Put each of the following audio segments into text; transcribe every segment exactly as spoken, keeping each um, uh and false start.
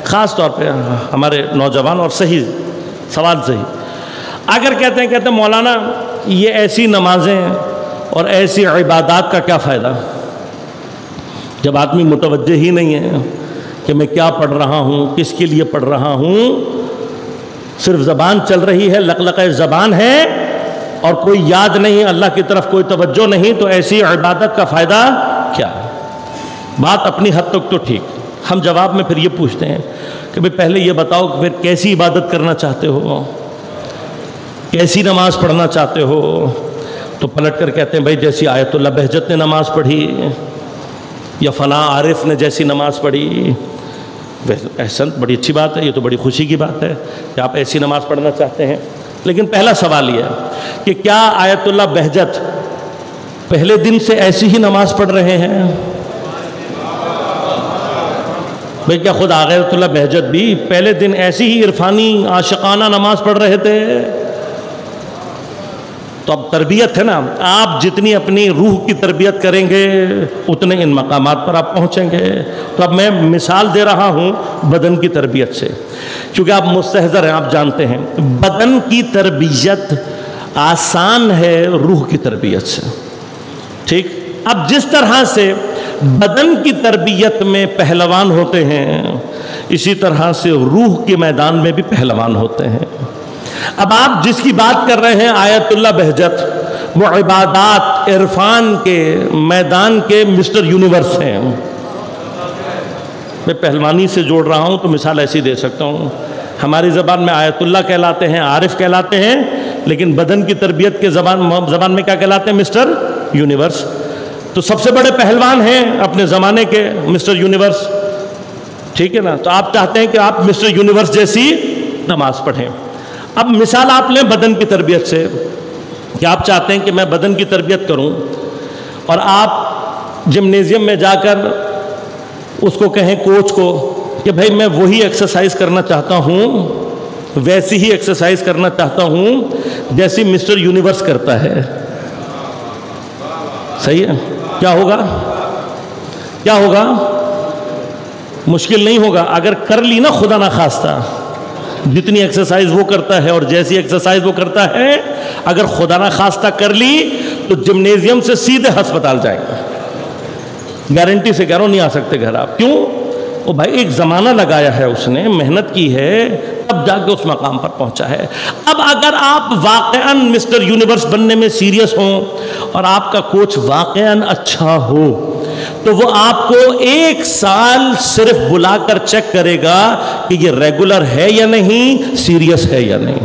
خاص طور پہ ہمارے نوجوان، اور صحیح سوال صحیح، اگر کہتے ہیں کہتے ہیں مولانا یہ ایسی نمازیں اور ایسی عبادات کا کیا فائدہ جب آدمی متوجہ ہی نہیں ہے کہ میں کیا پڑھ رہا ہوں، کس کے لیے پڑھ رہا ہوں، صرف زبان چل رہی ہے، لقلقہ زبان ہے اور کوئی یاد نہیں، اللہ کی طرف کوئی توجہ نہیں، تو ایسی عبادت کا فائدہ کیا ہے؟ بات اپنی حد تک تو ٹھیک، ہم جواب میں پھر یہ پوچھتے ہیں کہ بھئی پہلے یہ بتاؤ کہ پھر کیسی عبادت کرنا چاہتے ہو، کیسی نماز پڑھنا چاہتے ہو؟ تو پلٹ کر کہتے ہیں بھئی جیسی آیت اللہ بہجت نے نماز پڑھی یا فلاں عارف نے جیسی نماز پڑھی۔ احسن، بڑی اچھی بات ہے، یہ تو بڑی خوشی کی بات ہے کہ آپ ایسی نماز پڑھنا چاہتے ہیں، لیکن پہلا سوال یہ ہے کہ کیا آیت اللہ بہجت پہلے دن سے ایسی ہی نماز پڑھ رہے ہیں؟ بھئی کیا خود آیت اللہ بہجت بھی پہلے دن ایسی ہی عرفانی عاشقانہ نماز پڑھ رہے تھے؟ تو اب تربیت ہے نا، آپ جتنی اپنی روح کی تربیت کریں گے اتنے ان مقامات پر آپ پہنچیں گے۔ تو اب میں مثال دے رہا ہوں بدن کی تربیت سے، چونکہ آپ مستحضر ہیں، آپ جانتے ہیں بدن کی تربیت آسان ہے روح کی تربیت سے، ٹھیک؟ اب جس طرح سے بدن کی تربیت میں پہلوان ہوتے ہیں، اسی طرح سے روح کے میدان میں بھی پہلوان ہوتے ہیں۔ اب آپ جس کی بات کر رہے ہیں آیت اللہ بہجت، وہ عبادات عرفان کے میدان کے مسٹر یونیورس ہیں۔ میں پہلوانی سے جوڑ رہا ہوں تو مثال ایسی دے سکتا ہوں، ہماری زبان میں آیت اللہ کہلاتے ہیں، عارف کہلاتے ہیں، لیکن بدن کی تربیت کے زبان زبان میں کیا کہلاتے ہیں؟ Mister universe. تو سب سے بڑے پہلوان ہیں اپنے زمانے کے مسٹر یونیورس، ٹھیک ہے نا؟ تو آپ چاہتے ہیں کہ آپ مسٹر یونیورس جیسی نماز پڑھیں۔ اب مثال آپ لیں بدن کی تربیت سے، کہ آپ چاہتے ہیں کہ میں بدن کی تربیت کروں، اور آپ جمنیزیم میں جا کر اس کو کہیں کوچ کو کہ بھائی میں وہی ایکسرسائز کرنا چاہتا ہوں، ویسی ہی ایکسرسائز کرنا چاہتا ہوں جیسی مسٹر یونیورس کرتا ہے، صحیح ہے؟ کیا ہوگا؟ کیا ہوگا؟ مشکل نہیں ہوگا اگر کر لی نا خدا نخواستہ، جتنی ایکسرسائز وہ کرتا ہے اور جیسی ایکسرسائز وہ کرتا ہے، اگر خدا نخواستہ کر لی تو جمنیزیم سے سیدھے ہسپتال جائیں گے، گارنٹی سے کہہ رہا ہوں، نہیں آ سکتے گھر آپ۔ کیوں؟ وہ بھائی ایک زمانہ لگایا ہے، اس نے محنت کی ہے، اب جا کے اس مقام پر پہنچا ہے۔ اب اگر آپ واقعاً مسٹر یونیورس بننے میں سیریس ہوں اور آپ کا کوچ واقعاً اچھا ہو، تو وہ آپ کو ایک سال صرف بلا کر چیک کرے گا کہ یہ ریگولر ہے یا نہیں، سیریس ہے یا نہیں۔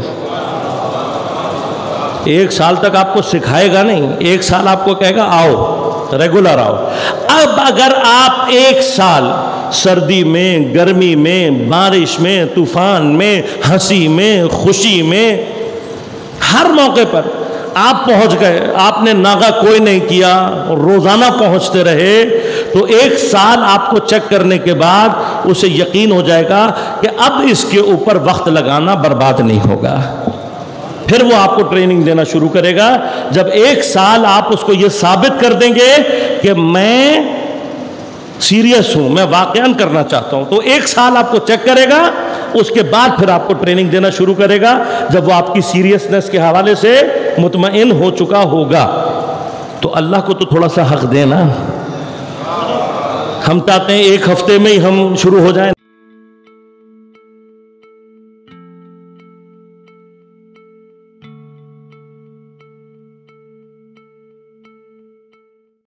ایک سال تک آپ کو سکھائے گا نہیں، ایک سال آپ کو کہے گا آؤ ریگولر آؤ۔ اب اگر آپ ایک سال سردی میں، گرمی میں، بارش میں، طوفان میں، ہنسی میں، خوشی میں، ہر موقع پر آپ پہنچ گئے، آپ نے ناغہ کوئی نہیں کیا، روزانہ پہنچتے رہے، تو ایک سال آپ کو چیک کرنے کے بعد اسے یقین ہو جائے گا کہ اب اس کے اوپر وقت لگانا برباد نہیں ہوگا۔ پھر وہ آپ کو ٹریننگ دینا شروع کرے گا۔ جب ایک سال آپ اس کو یہ ثابت کر دیں گے کہ میں سیریس ہوں، میں واقعاً کرنا چاہتا ہوں، تو ایک سال آپ کو چیک کرے گا، اس کے بعد پھر آپ کو ٹریننگ دینا شروع کرے گا جب وہ آپ کی سیریسنس کے حوالے سے مطمئن ہو چکا ہوگا۔ تو اللہ کو تو تھوڑا سا حق دینا، ہم چاہتے ہیں ایک ہفتے میں ہی ہم شروع ہو جائیں۔